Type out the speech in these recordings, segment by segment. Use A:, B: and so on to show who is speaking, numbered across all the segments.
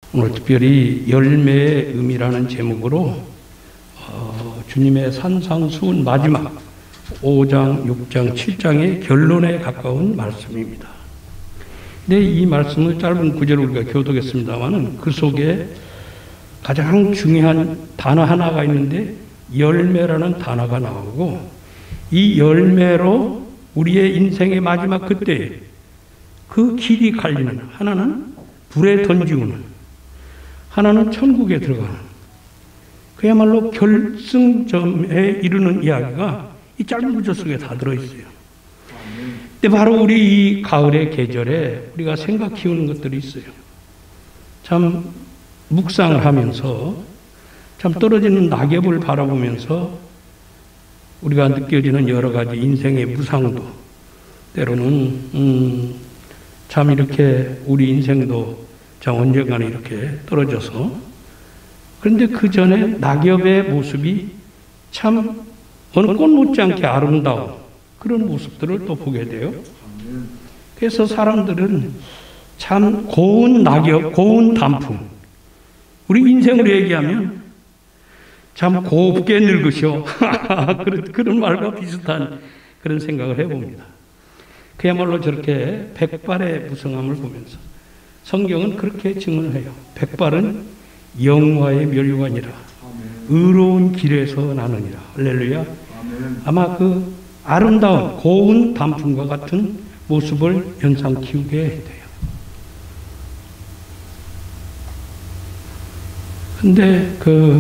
A: 오늘 특별히 열매의 의미라는 제목으로 주님의 산상수훈 마지막 5장, 6장, 7장의 결론에 가까운 말씀입니다. 근데 이 말씀을 짧은 구절을 우리가 교독했습니다만 그 속에 가장 중요한 단어 하나가 있는데 열매라는 단어가 나오고, 이 열매로 우리의 인생의 마지막 그때 그 길이 갈리는, 하나는 불에 던지우는, 하나는 천국에 들어가는, 그야말로 결승점에 이르는 이야기가 이 짧은 구절 속에 다 들어있어요. 근데 바로 우리 이 가을의 계절에 우리가 생각 키우는 것들이 있어요. 참 묵상을 하면서, 참 떨어지는 낙엽을 바라보면서 우리가 느껴지는 여러 가지 인생의 무상도, 때로는 참 이렇게 우리 인생도 참 언젠가는 이렇게 떨어져서, 그런데 그 전에 낙엽의 모습이 참 어느 꽃 못지않게 아름다운 그런 모습들을 또 보게 돼요. 그래서 사람들은 참 고운 낙엽, 고운 단풍, 우리 인생으로 얘기하면 참 곱게 늙으셔 그런 말과 비슷한 그런 생각을 해봅니다. 그야말로 저렇게 백발의 무성함을 보면서 성경은 그렇게 증언을 해요. 백발은 영화의 멸류관이라 의로운 길에서 나느니라. 할렐루야. 아마 그 아름다운 고운 단풍과 같은 모습을 연상 키우게 돼요. 근데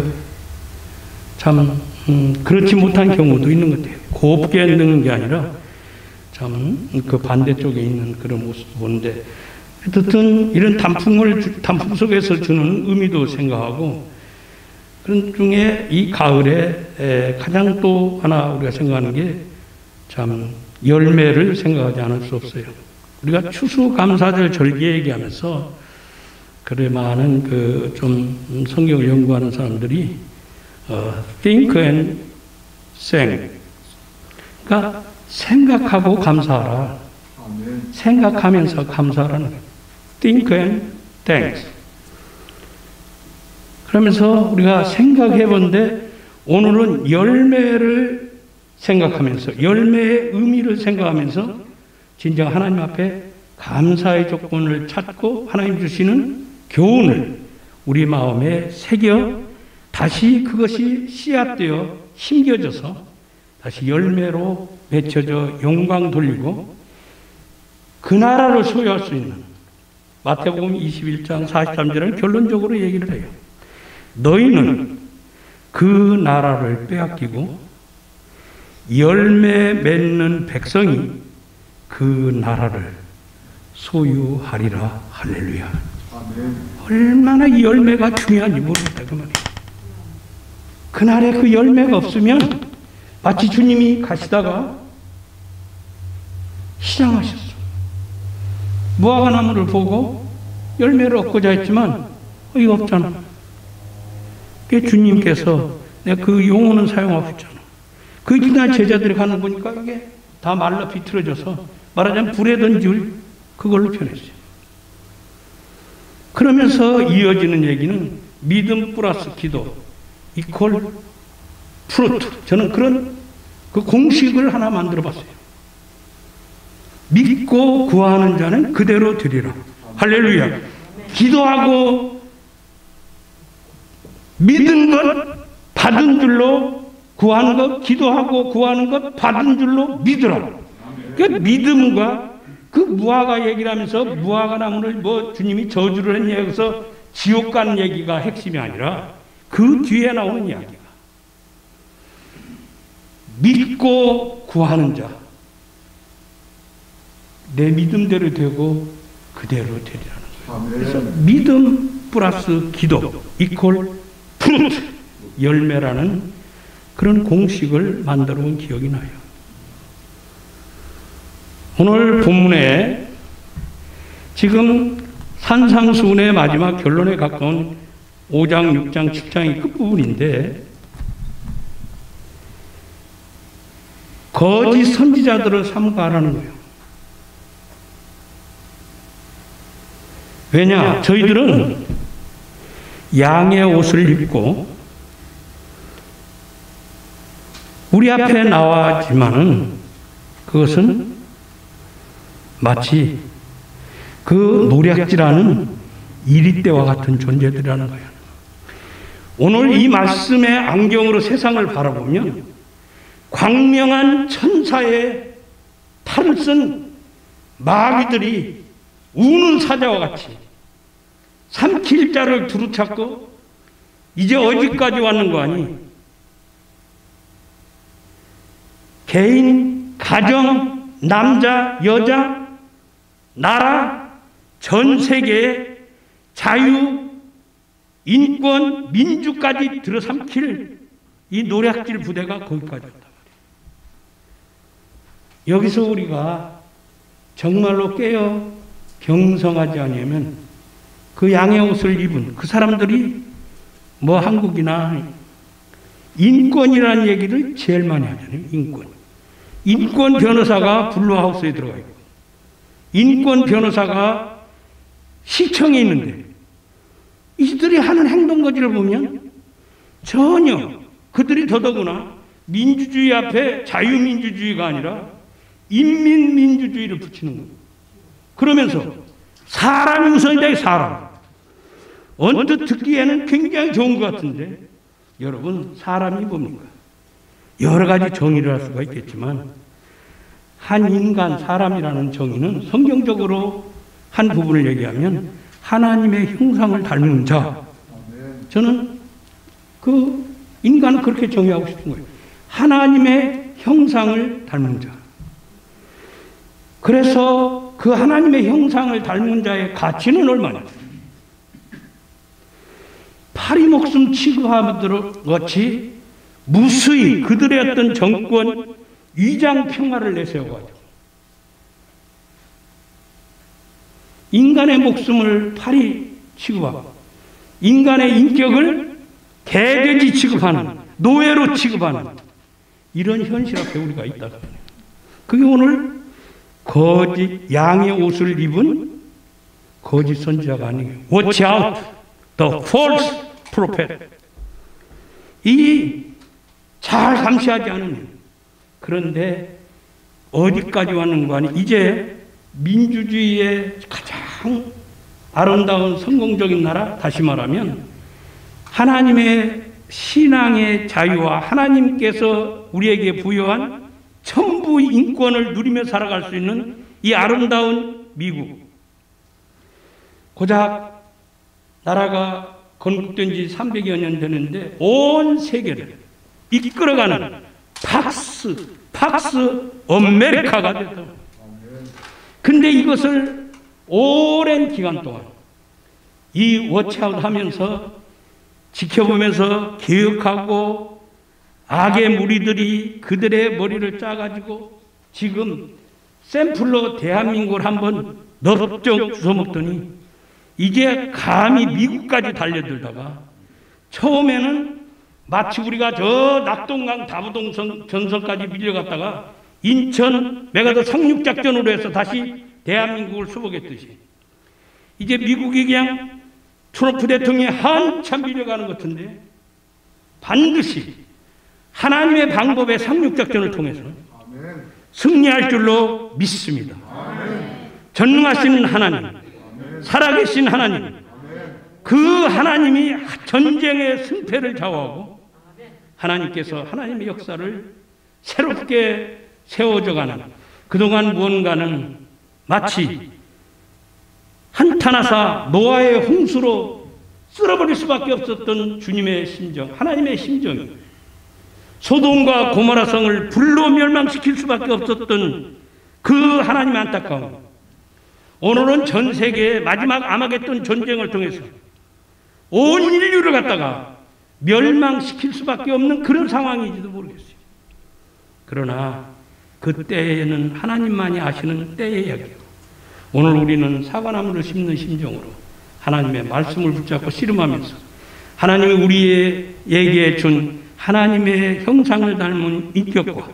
A: 참 그렇지 못한 경우도 있는 것 같아요. 곱게 늙는 게 아니라 참 그 반대쪽에 있는 그런 모습을 보는데, 어쨌든 이런 단풍 속에서 주는 의미도 생각하고, 그런 중에 이 가을에 가장 또 하나 우리가 생각하는 게 참 열매를 생각하지 않을 수 없어요. 우리가 추수감사절 절기 얘기하면서 그래 많은 좀 성경을 연구하는 사람들이 think and sing, 그러니까 생각하고 감사하라. 생각하면서 감사하라는 거예요. think and thanks. 그러면서 우리가 생각해 본데, 오늘은 열매를 생각하면서, 열매의 의미를 생각하면서 진정 하나님 앞에 감사의 조건을 찾고 하나님 주시는 교훈을 우리 마음에 새겨 다시 그것이 씨앗되어 심겨져서 다시 열매로 맺혀져 영광 돌리고 그 나라를 소유할 수 있는, 마태복음 21장 43절은 결론적으로 얘기를 해요. 너희는 그 나라를 빼앗기고 열매 맺는 백성이 그 나라를 소유하리라. 할렐루야. 아멘. 얼마나 이 열매가 중요한지 모르겠다 그 말이에요. 그날에 그 열매가 없으면 마치 주님이 가시다가 시장하셨어. 무화과 나무를 보고 열매를 얻고자 했지만 이거 없잖아. 그게 주님께서 내가 그 용어는 사용하셨잖아. 그 기간 제자들이 가는 거 보니까 이게 다 말라 비틀어져서 말하자면 불에 던질 그걸로 표현했어요. 그러면서 이어지는 얘기는 믿음 플러스 기도 이퀄 프루트. 저는 그런 그 공식을 하나 만들어 봤어요. 믿고 구하는 자는 그대로 드리라. 할렐루야. 기도하고 믿은 것 받은 줄로 구하는 것, 기도하고 구하는 것 받은 줄로 믿으라. 그 믿음과 그 무화과 얘기를 하면서 무화과 나무를 주님이 저주를 했냐 해서 지옥 가는 얘기가 핵심이 아니라 그 뒤에 나오는 이야기가 믿고 구하는 자, 내 믿음대로 되고 그대로 되리라는 거예요. 그래서 믿음 플러스 기도 이퀄 프루트, 열매라는 그런 공식을 만들어 온 기억이 나요. 오늘 본문에 지금 산상수훈의 마지막 결론에 가까운 5장, 6장, 7장의 끝부분인데, 거짓 선지자들을 삼가하라는 거예요. 왜냐? 저희들은 양의 옷을 입고 우리 앞에 나왔지만은 그것은 마치 그 노략질하는 이리떼와 같은 존재들이라는 거예요. 오늘 이 말씀의 안경으로 세상을 바라보면 광명한 천사의 팔을 쓴 마귀들이 우는 사자와 같이 삼킬 자를 두루찾고 이제 어디까지 왔는 거 아니? 개인, 가정, 남자, 여자, 나라, 전 세계의 자유, 인권, 민주까지 들어삼킬 이 노략질 부대가 거기까지 왔단 말이에요. 여기서 우리가 정말로 깨어 경성하지 않으면 그 양의 옷을 입은 그 사람들이 뭐 한국이나 인권이라는 얘기를 제일 많이 하잖아요. 인권 변호사가 블루하우스에 들어가 있고 인권 변호사가 시청에 있는데 이들이 하는 행동거지를 보면 전혀 그들이 더더구나 민주주의 앞에 자유민주주의가 아니라 인민민주주의를 붙이는 거예요. 그러면서 사람이 우선이다. 사람. 언뜻 듣기에는 굉장히 좋은 것 같은데 여러분 사람이 뭡니까? 여러 가지 정의를 할 수가 있겠지만 한 인간 사람이라는 정의는 성경적으로 한 부분을 얘기하면 하나님의 형상을 닮은 자. 저는 그 인간을 그렇게 정의하고 싶은 거예요. 하나님의 형상을 닮은 자. 그래서 그 하나님의 형상을 닮은 자의 가치는 얼마냐? 파리 목숨 취급하듯 같이 무수히 그들의 어떤 정권 위장 평화를 내세워가지고 인간의 목숨을 파리 취급하고 인간의 인격을 개돼지 취급하는 노예로 취급하는 이런 현실 앞에 우리가 있다. 그게 오늘 거짓 양의 옷을 입은 거짓 선지자가 아니에요. Watch out the false prophet. 이 잘 감시하지 않으면 그런데 어디까지 왔는 거 아니? 이제 민주주의의 가장 아름다운 성공적인 나라, 다시 말하면 하나님의 신앙의 자유와 하나님께서 우리에게 부여한 천부 인권을 누리며 살아갈 수 있는 이 아름다운 미국. 고작 나라가 건국된 지 300여 년 되는데 온 세계를 이끌어가는 팍스 아메리카가 됐다. 근데 이것을 오랜 기간 동안 이 워치아웃 하면서 지켜보면서 개혁하고 악의 무리들이 그들의 머리를 짜가지고 지금 샘플로 대한민국을 한번 넓적 주워먹더니 이제 감히 미국까지 달려들다가 처음에는 마치 우리가 저 낙동강 다부동 전선까지 밀려갔다가 인천 메가더 상륙작전으로 해서 다시 대한민국을 수복했듯이 이제 미국이 그냥 트럼프 대통령이 한참 밀려가는 것 같은데 반드시 하나님의 방법의 상륙작전을 통해서 승리할 줄로 믿습니다. 전능하신 하나님, 살아계신 하나님, 그 하나님이 전쟁의 승패를 좌우하고 하나님께서 하나님의 역사를 새롭게 세워져가는 그동안 무언가는 마치 한탄하사 노아의 홍수로 쓸어버릴 수밖에 없었던 주님의 심정, 하나님의 심정이 소돔과 고모라 성을 불로 멸망시킬 수밖에 없었던 그 하나님의 안타까움. 오늘은 전 세계의 마지막 아마겟돈 전쟁을 통해서 온 인류를 갖다가 멸망시킬 수밖에 없는 그런 상황인지도 모르겠어요. 그러나 그때에는 하나님만이 아시는 때의 이야기고 오늘 우리는 사과나무를 심는 심정으로 하나님의 말씀을 붙잡고 씨름하면서 하나님이 우리에게 준 하나님의 형상을 닮은 인격과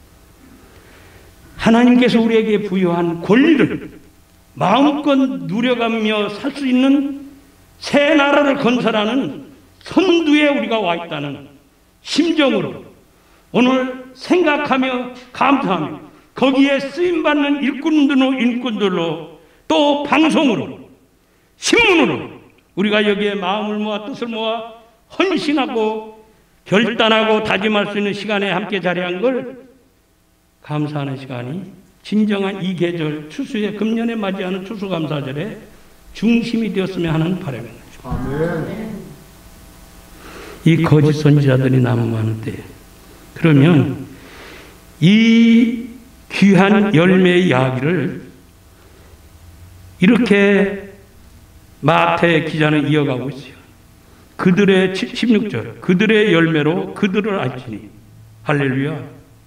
A: 하나님께서 우리에게 부여한 권리를 마음껏 누려가며 살 수 있는 새 나라를 건설하는 선두에 우리가 와 있다는 심정으로 오늘 생각하며 감사하며 거기에 쓰임받는 일꾼들로 또 방송으로 신문으로 우리가 여기에 마음을 모아 뜻을 모아 헌신하고 결단하고 다짐할 수 있는 시간에 함께 자리한 걸 감사하는 시간이 진정한 이 계절 추수의 금년에 맞이하는 추수감사절의 중심이 되었으면 하는 바람입니다. 아멘. 이 거짓 선지자들이 너무 많은데 그러면 이 귀한 열매의 이야기를 이렇게 마태 기자는 이어가고 있어요. 그들의 16절 그들의 열매로 그들을 알지니 할렐루야.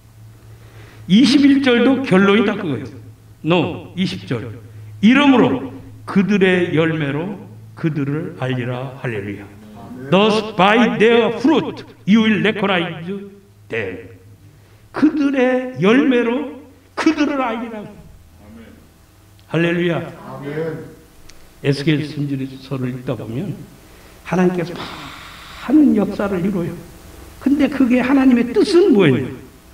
A: 21절도 결론이 딱 그거예요. 20절 이러므로 그들의 열매로 그들을 알리라 할렐루야. Thus by their fruit you will recognize them. 그들의 열매로 그들을 알리라. 할렐루야. 에스겔 선지서를 읽다 보면 하나님께서 많은 역사를 이루어요. 근데 그게 하나님의 뜻은 뭐예요?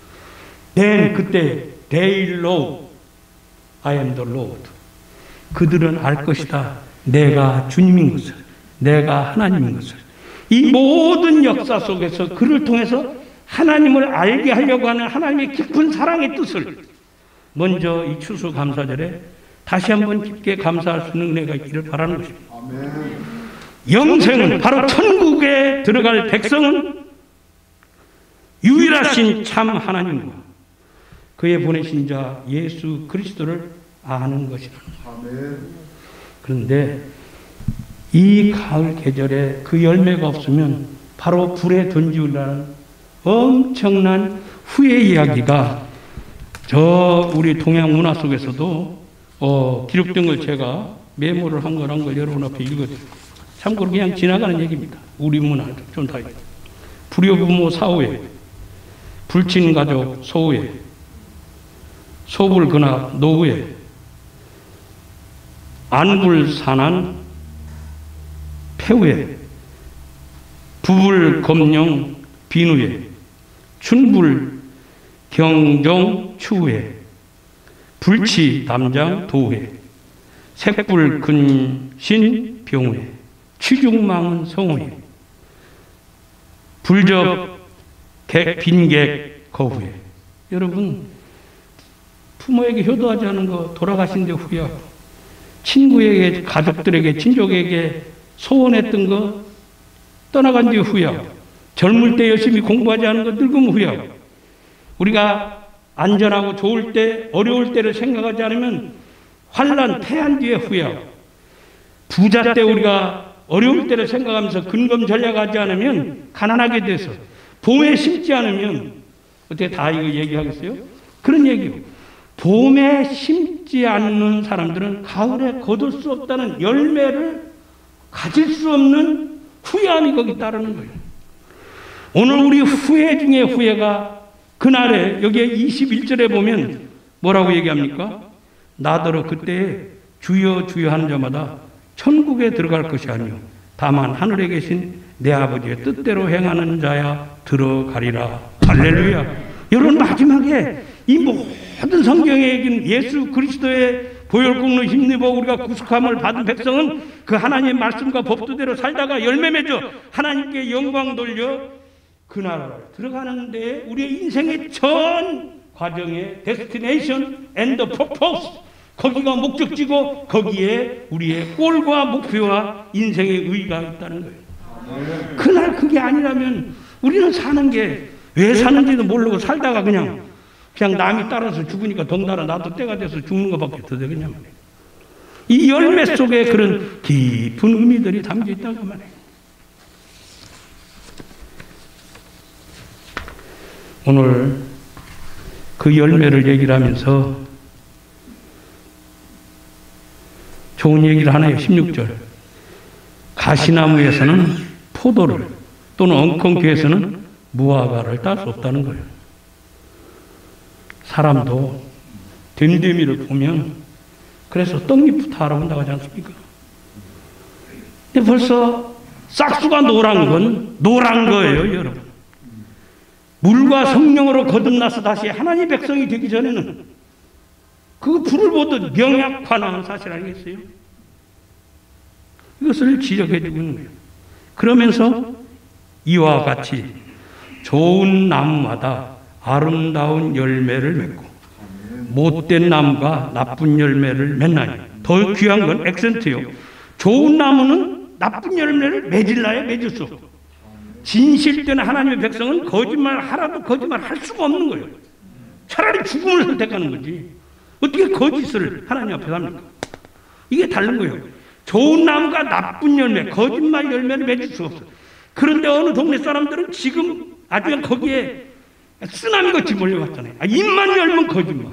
A: 그때 they know I am the Lord. 그들은 알 것이다. 내가 주님인 것을, 내가 하나님인 것을. 이 모든 역사 속에서 그를 통해서 하나님을 알게 하려고 하는 하나님의 깊은 사랑의 뜻을 먼저 이 추수감사절에 다시 한번 깊게 감사할 수 있는 은혜가 있기를 바라는 것입니다. 영생은 바로 천국에 들어갈 백성은 유일하신 참 하나님과 그의 보내신 자 예수 그리스도를 아는 것이라는 거예요. 그런데 이 가을 계절에 그 열매가 없으면 바로 불에 던지우라는 엄청난 후의 이야기가 우리 동양 문화 속에서도 기록된 걸 제가 메모를 한 걸 여러분 앞에 읽어드릴게요. 참고로 그냥 지나가는 얘기입니다. 우리 문화 좀 다. 불효부모 사후에, 불친가족 소후에, 소불근합 노후에, 안불산한 폐후에, 부불검령 비누에, 춘불 경종 추후에, 불치 담장 도후에, 색불 근신 병후에, 취중망은 성후에, 불접 빈객 거후에. 여러분 부모에게 효도하지 않은 거 돌아가신 데 후회하고 친구에게 가족들에게 친족에게 소원했던 거 떠나간 뒤에 후회하고 젊을 때 열심히 공부하지 않은 거 늙으면 후회하고 우리가 안전하고 좋을 때 어려울 때를 생각하지 않으면 환난 패한 뒤에 후회하고 부자 때 우리가 어려울 때를 생각하면서 근검 전략하지 않으면 가난하게 돼서 봄에 심지 않으면 어떻게 다 이거 얘기하겠어요? 그런 얘기요. 봄에 심지 않는 사람들은 가을에 거둘 수 없다는 열매를 가질 수 없는 후회함이 거기 따르는 거예요. 오늘 우리 후회 중에 후회가 그날에 여기에 21절에 보면 뭐라고 얘기합니까? 나더러 그때 주여 주여 하는 자마다 천국에 들어갈 것이 아니요 다만 하늘에 계신 내 아버지의 뜻대로 행하는 자야 들어가리라. 할렐루야. 여러분 마지막에 이 모든 성경에 얘기는 예수 그리스도의 보혈공로 힘입어 우리가 구속함을 받은 백성은 그 하나님의 말씀과 법도대로 살다가 열매 맺어 하나님께 영광 돌려 그 나라를 들어가는데 우리의 인생의 전 과정의 데스티네이션 앤드 퍼포스 거기가 목적지고 거기에 우리의 골과 목표와 인생의 의의가 있다는 거예요. 그날 그게 아니라면 우리는 사는 게 왜 사는지도 모르고 살다가 그냥 남이 따라서 죽으니까 덩달아 나도 때가 돼서 죽는 것밖에 더 되겠냐 말이에요. 이 열매 속에 그런 깊은 의미들이 담겨 있다고 말해요. 오늘 그 열매를 얘기를 하면서 좋은 얘기를 하나요. 16절 가시나무에서는 포도를 또는 엉겅퀴에서는 무화과를 딸 수 없다는 거예요. 사람도 됨됨이를 보면 그래서 떡잎부터 알아본다고 하지 않습니까? 근데 벌써 싹수가 노란 건 노란 거예요, 여러분. 물과 성령으로 거듭나서 다시 하나님 백성이 되기 전에는 그 불을 보듯 명약화나는 사실 아니겠어요? 이것을 지적해 주고 있는 거예요. 그러면서 이와 같이 좋은 나무마다 아름다운 열매를 맺고 못된 나무가 나쁜 열매를 맺나니. 더 귀한 건 액센트요. 좋은 나무는 나쁜 열매를 맺을라야 맺을 수 없어. 진실된 하나님의 백성은 거짓말 하라도 거짓말 할 수가 없는 거예요. 차라리 죽음을 선택하는 거지. 어떻게 거짓을 하나님 앞에 합니까? 이게 다른 거예요. 좋은 나무가 나쁜 열매, 거짓말 열매를 맺을 수 없어. 그런데 어느 동네 사람들은 지금 아주 거기에 쓰나미같이 몰려갔잖아요. 입만 열면 거짓말.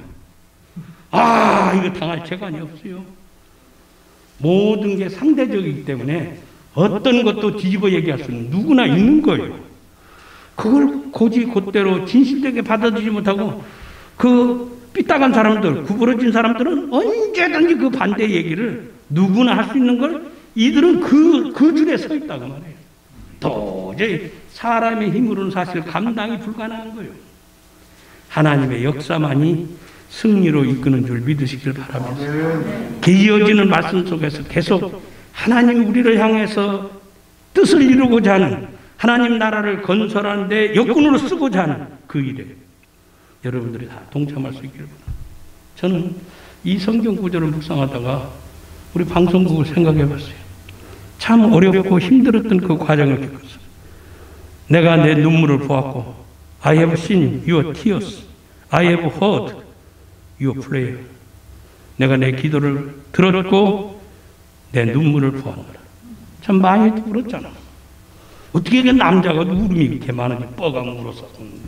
A: 이거 당할 재간이 없어요. 모든 게 상대적이기 때문에 어떤 것도 뒤집어 얘기할 수는 누구나 있는 거예요. 그걸 곧대로 진실되게 받아들이지 못하고 그 삐딱한 사람들, 구부러진 사람들은 언제든지 그 반대 얘기를 누구나 할 수 있는 걸 이들은 그 줄에 서 있다고 말해요. 도저히 사람의 힘으로는 사실 감당이 불가능한 거예요. 하나님의 역사만이 승리로 이끄는 줄 믿으시길 바라면서 이어지는 말씀 속에서 계속 하나님이 우리를 향해서 뜻을 이루고자 하는 하나님 나라를 건설하는 데 역군으로 쓰고자 하는 그 일에 여러분들이 다 동참할 수 있기를 바랍니다. 저는 이 성경 구절을 묵상하다가 우리 방송국을 생각해 봤어요. 참 어렵고 힘들었던 그 과정을 겪었어요. 내가 내 눈물을 보았고 I have seen your tears. I have heard your prayer. 내가 내 기도를 들었고 내 눈물을 보았노라. 참 많이 울었잖아. 어떻게 그 남자가 울음이 이렇게 많은지 뻐가 울었었는데.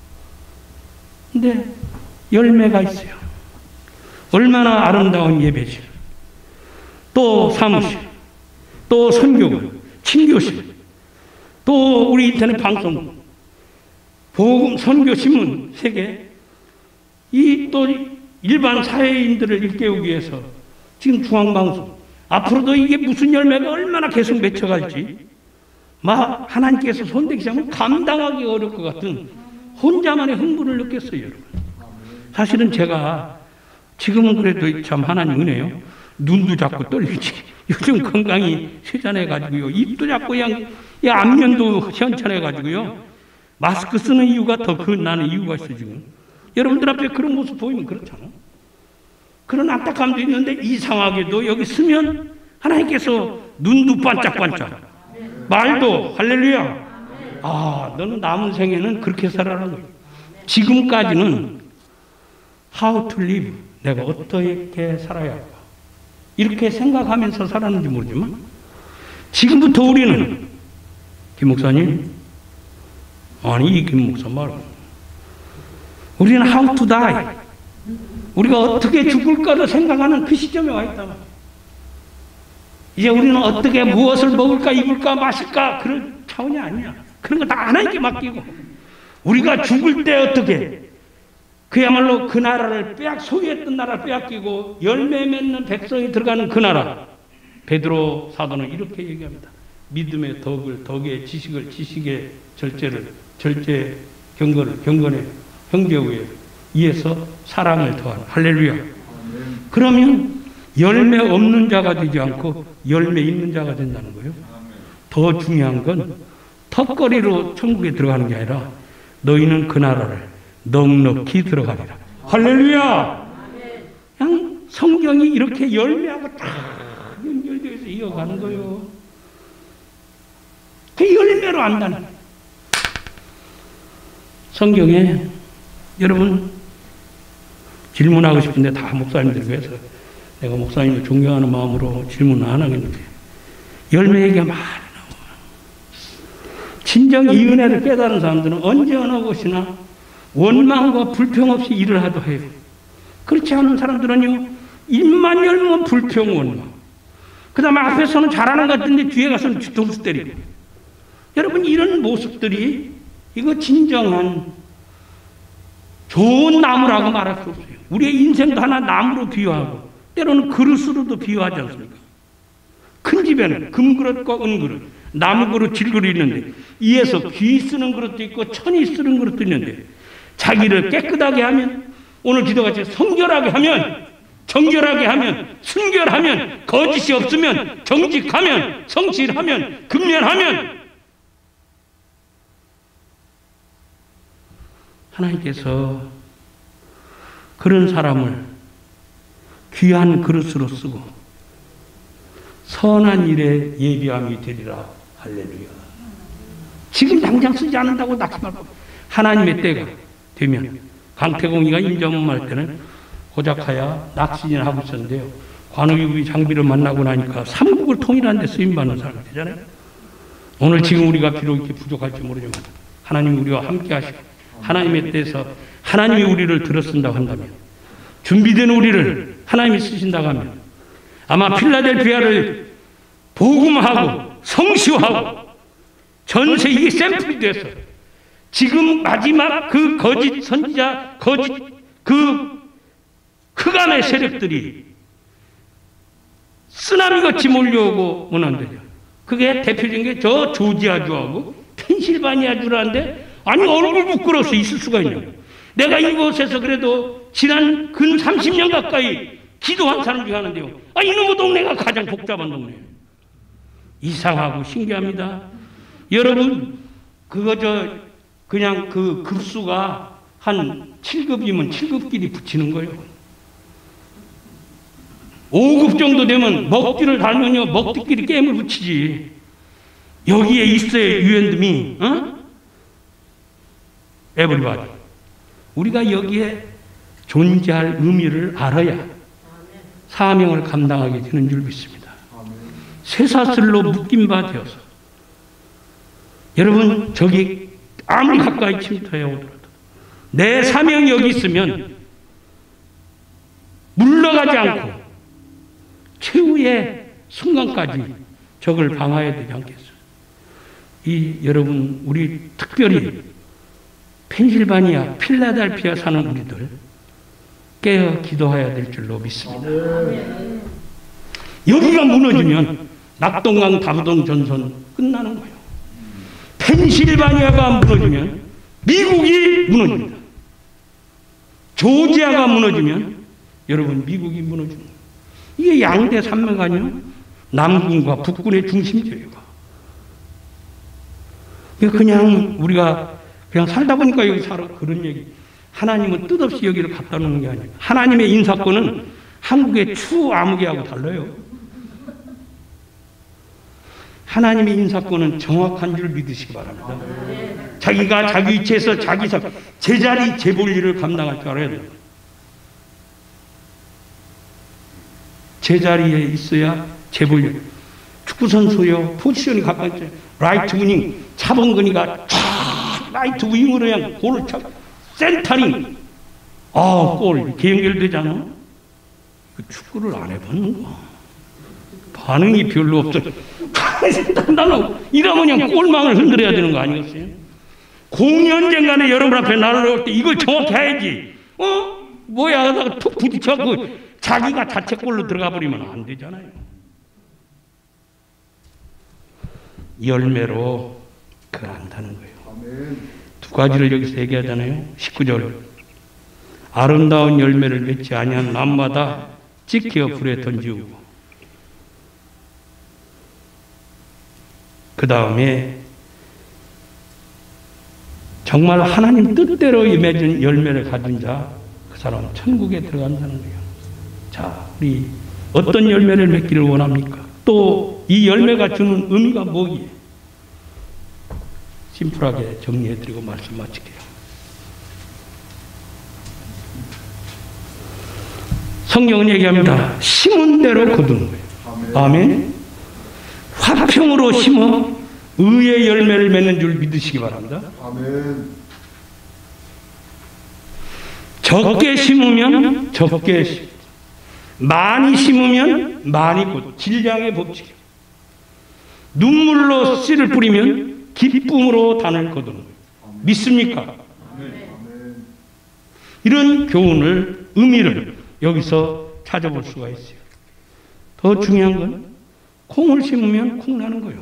A: 근데 열매가 있어요. 얼마나 아름다운 예배실, 또 사무실, 또 선교군, 친교실, 또 우리 인터넷 방송, 복음 선교신문 3개, 이 또 일반 사회인들을 일깨우기 위해서 지금 중앙방송, 앞으로도 이게 무슨 열매가 얼마나 계속 맺혀갈지 막 하나님께서 손대기 시작하면 감당하기 어려울 것 같은 혼자만의 흥분을 느꼈어요, 여러분. 사실은 제가 지금은 그래도 참 하나님 은혜요. 눈도 자꾸 떨리지. 요즘 건강이 쇠잔해가지고요. 입도 자꾸 그냥 안면도 현천해가지고요. 마스크 쓰는 이유가 더 나는 이유가 있어 지금. 여러분들 앞에 그런 모습 보이면 그렇잖아. 그런 안타까움도 있는데 이상하게도 여기 쓰면 하나님께서 눈도 반짝반짝, 말도 할렐루야. 너는 남은 생에는 그렇게 살아라는 거예요. 지금까지는 how to live, 내가 어떻게 살아야 할까, 이렇게 생각하면서 살았는지 모르지만 지금부터 우리는 김 목사님, 아니 김 목사 말고 우리는 how to die, 우리가 어떻게 죽을까를 생각하는 그 시점에 와 있다. 이제 우리는 어떻게 무엇을 먹을까 입을까 마실까 그런 차원이 아니야. 그런 거 다 하나님께 맡기고 우리가 죽을 때 어떻게 그야말로 그 나라를 소유했던 나라를 빼앗기고 열매 맺는 백성이 들어가는 그 나라. 베드로 사도는 이렇게 얘기합니다. 믿음의 덕의 지식을, 지식의 절제 경건의 형제우에 이에서 사랑을 더한 할렐루야. 그러면 열매 없는 자가 되지 않고 열매 있는 자가 된다는 거예요. 더 중요한 건 턱걸이로 천국에 들어가는 게 아니라 너희는 그 나라를 넉넉히 들어가리라. 할렐루야. 그냥 성경이 이렇게 열매하고 다 연결되어서 이어가는 거예요. 그 열매로 안다는 거예요. 성경에 여러분 질문하고 싶은데 다 목사님들 위해서 내가 목사님을 존경하는 마음으로 질문을 안 하겠는데 열매 얘기가 많이 나와요. 진정 이 은혜를 깨달은 사람들은 언제 어느 곳이나 원망과 불평 없이 일을 하도 해요. 그렇지 않은 사람들은요, 입만 열면 불평, 원망. 그 다음에 앞에서는 잘하는 것 같은데 뒤에 가서는 뒤통수 때리고. 여러분, 이런 모습들이 이거 진정한 좋은 나무라고 말할 수 없어요. 우리의 인생도 하나 나무로 비유하고 때로는 그릇으로도 비유하지 않습니까? 큰 집에는 금그릇과 은그릇, 나무그릇, 질그릇이 있는데 이에서 귀 쓰는 그릇도 있고 천이 쓰는 그릇도 있는데 자기를 깨끗하게 하면, 오늘 기도같이 성결하게 하면, 정결하게 하면, 순결하면, 거짓이 없으면, 정직하면, 성실하면, 근면하면 하나님께서 그런 사람을 귀한 그릇으로 쓰고 선한 일에 예비함이 되리라. 할렐루야. 지금 당장 쓰지 않는다고 낙심 말고 하나님의 때가 되면, 강태공이가 임자문말 때는 고작하야 낙신이나 하고 있었는데요. 관우유비 장비를 만나고 나니까 삼국을 통일하는 데 쓰임받는 사람이 되잖아요. 오늘 지금 우리가 비록 이렇게 부족할지 모르지만 하나님이 우리와 함께 하시고 하나님의 때에서 하나님이 우리를 들어쓴다고 한다면, 준비된 우리를 하나님이 쓰신다고 하면 아마 필라델피아를 복음하고 성시하고 전세 이게 샘플이 돼서 지금 마지막 그 거짓 선지자, 거짓 그 흑암의 세력들이 쓰나미같이 몰려오고 오는데요. 그게 대표적인 게 저 조지아주하고 펜실바니아주라는데, 아니 얼굴 부끄러워서 있을 수가 있냐고. 내가 이곳에서 그래도 지난 근 30년 가까이 기도한 사람 중에 하는데요. 아, 이놈의 동네가 가장 복잡한 동네예요. 이상하고 신기합니다. 여러분, 그냥 그 급수가 한 7급이면 7급끼리 붙이는 거예요. 5급 정도 되면 먹기를 달면요, 먹기끼리 게임을 붙이지. 여기에 있어야 유엔드미, 에브리바디. 우리가 여기에 존재할 의미를 알아야 사명을 감당하게 되는 줄 믿습니다. 쇠사슬로 묶인 바 되어서, 여러분, 저기 아무리 가까이 침투해 오더라도 내 사명이 여기 있으면 물러가지 않고 최후의 순간까지 적을 방어해야 되지 않겠어요? 여러분, 우리 특별히 펜실바니아, 필라델피아 사는 우리들 깨어 기도해야 될 줄로 믿습니다. 여기가 무너지면 낙동강 다부동 전선 끝나는 거예요. 펜실바니아가 무너지면 미국이 무너집니다. 조지아가 무너지면 여러분 미국이 무너집니다. 이게 양대 산맥 아니에요? 남군과 북군의 중심지예요. 그냥 우리가 그냥 살다 보니까 여기 살아, 그런 얘기. 하나님은 뜻없이 여기를 갖다 놓는 게 아니에요. 하나님의 인사권은 한국의 추 암흑이하고 달라요. 하나님의 인사권은 정확한 줄 믿으시기 바랍니다. 자기가 자기 위치에서 자기 제자리 제볼 일을 감당할 줄 알아야 돼요. 제자리에 있어야 제볼 일. 축구선수요, 포지션이 가까이 있어요. 라이트 위닝, 차범근이가 쫙 라이트 윙으로 그냥 골을 차, 센터링. 골, 연결되잖아. 축구를 안 해봤는 거. 반응이 별로 없어. 나는 이러면 그냥 골망을 흔들어야 되는 거 아니겠어요? 공이 언젠가는 여러분 앞에 날아올 때 이걸 정확히 해야지. 뭐야 하다가 툭 부딪혀갖고 자기가 자책골로 들어가 버리면 안 되잖아요. 열매로 그안다는 거예요. 두 가지를 여기서 얘기하잖아요. 19절. 아름다운 열매를 맺지 아니한 나무마다 찍혀 불에 던지우고, 그 다음에 정말 하나님 뜻대로 맺은 열매를 가진 자, 그 사람은 천국에 들어간다는 거예요. 자, 우리 어떤 열매를 맺기를 원합니까? 또 이 열매가 주는 의미가 뭐기에? 심플하게 정리해드리고 말씀 마칠게요. 성경은 얘기합니다. 심은 대로 거두는 거예요. 아멘. 화평으로 심어 의의 열매를 맺는 줄 믿으시기 바랍니다. 아멘. 적게 심으면 적게 심고, 많이 심으면 많이 곧 질량의 법칙이에요. 눈물로 씨를 뿌리면 기쁨으로 단을 거두는 거예요. 믿습니까? 이런 교훈을, 의미를 여기서 찾아볼 수가 있어요. 더 중요한 건 콩을 심으면 콩 나는 거예요.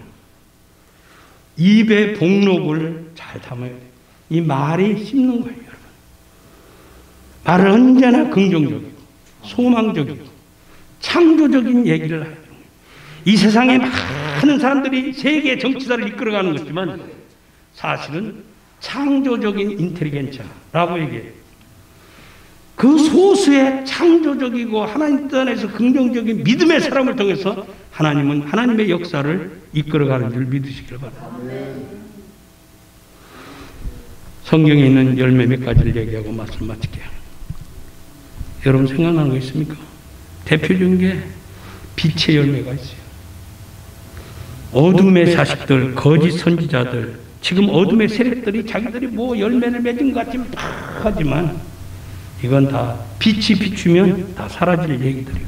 A: 입에 복록을 잘 담아야 돼요. 이 말이 심는 거예요, 여러분. 말은 언제나 긍정적이고 소망적이고 창조적인 얘기를 해요. 이 세상에 많은 사람들이 세계 정치사를 이끌어가는 것이지만 사실은 창조적인 인텔리겐처라고 얘기해요. 그 소수의 창조적이고 하나님 뜻 안에서 긍정적인 믿음의 사람을 통해서 하나님은 하나님의 역사를 이끌어가는 줄 믿으시길 바랍니다. 성경에 있는 열매 몇 가지를 얘기하고 말씀 마칠게요. 여러분 생각나는 거 있습니까? 대표적인 게 빛의 열매가 있어요. 어둠의 자식들, 거짓 선지자들, 지금 어둠의 세력들이 자기들이 뭐 열매를 맺은 것 같지만 다 하지만 이건 다 빛이 비추면 다 사라질 얘기들이고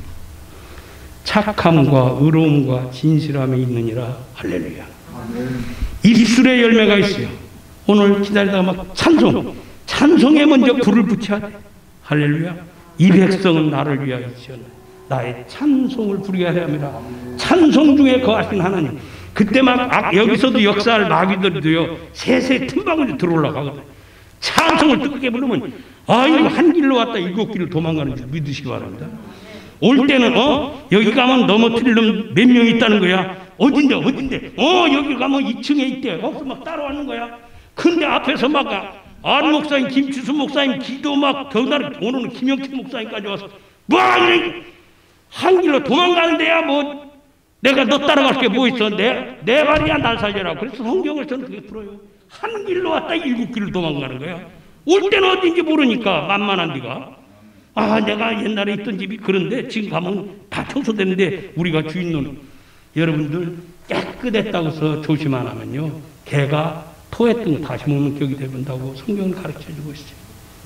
A: 착함과 의로움과 진실함이 있느니라. 할렐루야. 입술의 열매가 있어요. 오늘 기다리다가 막 찬송에 먼저 불을 붙여야 돼. 할렐루야. 이 백성은 나를 위하여 지었네. 나의 찬송을 부르게 하려 함이라. 찬송 중에 거하신 하나님. 그때 막 여기서도 역사할 마귀들도요 세세 틈바구니 들어올라고 하거든. 찬송을 뜨겁게 부르면 아이고 한 길로 왔다 일곱 길로 도망가는 줄 믿으시기 바랍니다. 올 때는 여기 가면 넘어뜨릴 놈 몇 명 있다는 거야. 어딘데 여기 가면 2층에 있대. 거기서 막 따라왔는 거야. 근데 앞에서 막 안 목사님, 김주수 목사님 기도 막 겨우다리 오늘은 김영태 목사님까지 와서 뭐 한 길로 도망가는 데야 뭐 내가 너 따라갈 게 뭐 있어. 내 말이야 날 살려라. 그래서 성경을 저는 그게 풀어요. 한 길로 왔다 일곱 길로 도망가는 거야. 올 때는 어딘지 모르니까 만만한 데가. 내가 옛날에 있던 집이 그런데 지금 가면 다 청소됐는데 우리가 주인놈 여러분들 깨끗했다고 해서 조심 안 하면요 개가 토했던 거 다시 먹는 격이 되본다고 성경을 가르쳐주고 있어요.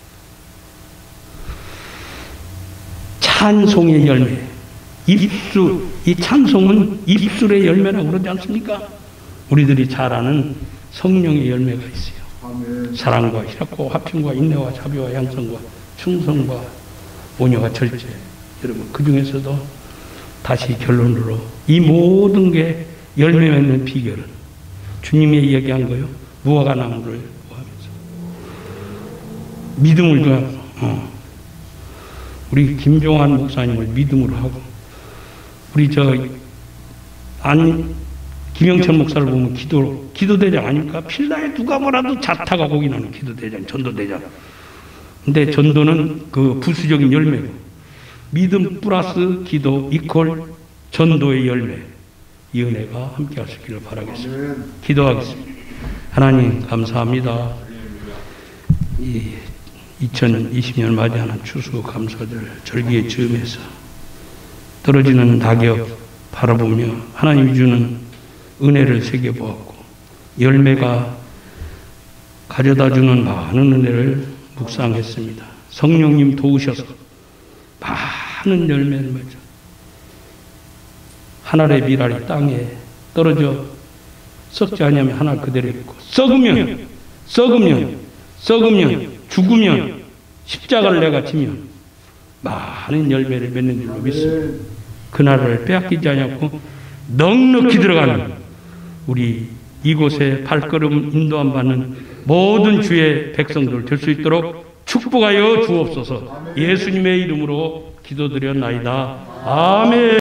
A: 찬송의 열매. 입술, 이 찬송은 입술의 열매라고 그러지 않습니까? 우리들이 잘 아는 성령의 열매가 있어요. 아멘. 사랑과 희락과 화평과 인내와 자비와 양성과 충성과 온유와 절제. 여러분 그 중에서도 다시 결론으로 이 모든 게 열매 맺는 비결은 주님이 이야기한 거요. 무화과 나무를 구하면서 믿음을 구하고 우리 김종환 목사님을 믿음으로 하고 우리 김영철 목사를 보면 기도대장 아닙니까? 필라에 누가 뭐라도 자타가 거기 나는 기도대장, 전도대장. 근데 전도는 그 부수적인 열매고 믿음 플러스 기도 이퀄 전도의 열매. 이 은혜가 함께 하시기를 바라겠습니다. 기도하겠습니다. 하나님 감사합니다. 이 2020년 맞이하는 추수 감사절 절기의 즈음에서 떨어지는 낙엽 바라보며 하나님이 주는 은혜를 새겨보았고 열매가 가져다주는 많은 은혜를 묵상했습니다. 성령님 도우셔서 많은 열매를 맺어 하늘의 미랄이 땅에 떨어져 썩지 아니하면 하늘 그대로 있고 썩으면 죽으면 십자가를 내가 지면 많은 열매를 맺는 줄로 믿습니다. 그날을 빼앗기지 않고 넉넉히 들어가는 우리 이곳에 발걸음 인도함 받는 모든 주의 백성들 될 수 있도록 축복하여 주옵소서. 예수님의 이름으로 기도드렸나이다. 아멘.